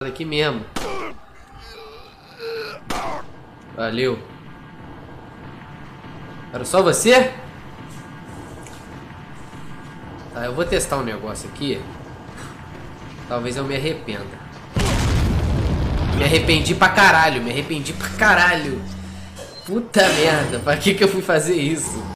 Aqui mesmo. Valeu. Era só você? Tá, eu vou testar um negócio aqui. Talvez eu me arrependa. Me arrependi pra caralho. Me arrependi pra caralho. Puta merda. Pra que eu fui fazer isso?